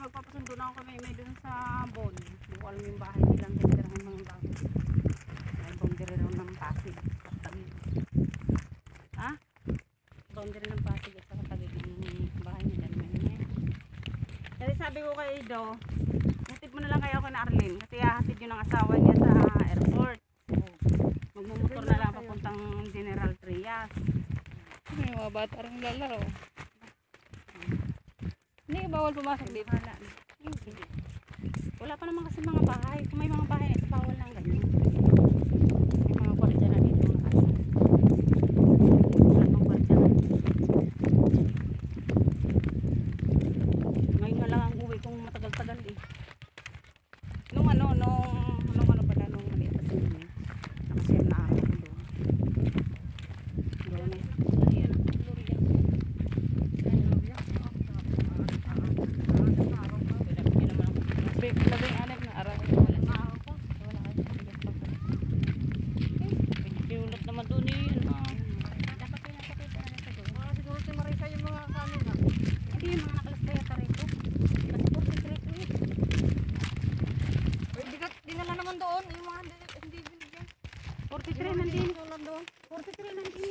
magpapasundo na ako kami may dun sa Bon. Hindi ko alam yung bahay nilang tinitirahan mga bago. May boundary rin ng Pasig. Tagig. Ha? Boundary ng Pasig at saka Tagig yung bahay nila. Kasi sabi ko kay Ido, hatid mo na lang kayo na Arlene. Kasi hatid yun ang asawa niya sa airport. Magmumotor na lang papuntang General Trias. May mga bata rin lalaro. Hindi bawal pumasok dito. Wala pa naman kasi mga bahay. Kung may mga bahay na bawal lang ganyan. May mga kwartya na dito na kasi. Wala pang kwartya na. Ngayon nga lang ang uwi kung matagal-tagal eh. Nung ano pala nung maliit pa sila. Nakasiyam na araw ko doon. Doon eh. Labing-anim na araw. Wala na ako. Wala ka. Piulot naman doon yun. Dapat pinapakita na sa doon. Siguro si Marisa yung mga kanin na. Hindi yung mga nakalas kaya tarito. Kasi 43 ko eh. Dinala naman doon. Yung mga hindi binigyan. 43 nandun. Doon. 43 nandun.